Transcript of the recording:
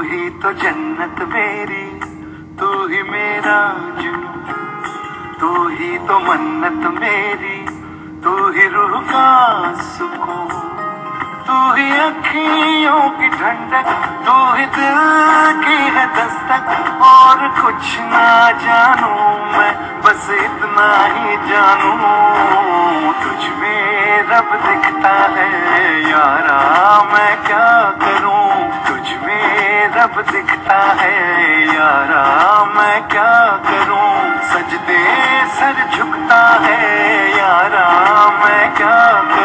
ही तो जन्नत मेरी, तू ही मेरा जुनून, तू ही तो मन्नत मेरी, तू ही रूह का सुकून, तू ही अखियों की ठंडक, तू ही दिल की है दस्तक। और कुछ ना जानू मैं, बस इतना ही जानू, तुझ में रब दिखता है यारा, मैं क्या करूं। तुझ में रब दिखता है यारा, मैं क्या करूं। सजदे सर झुकता है यारा, मैं क्या करूं।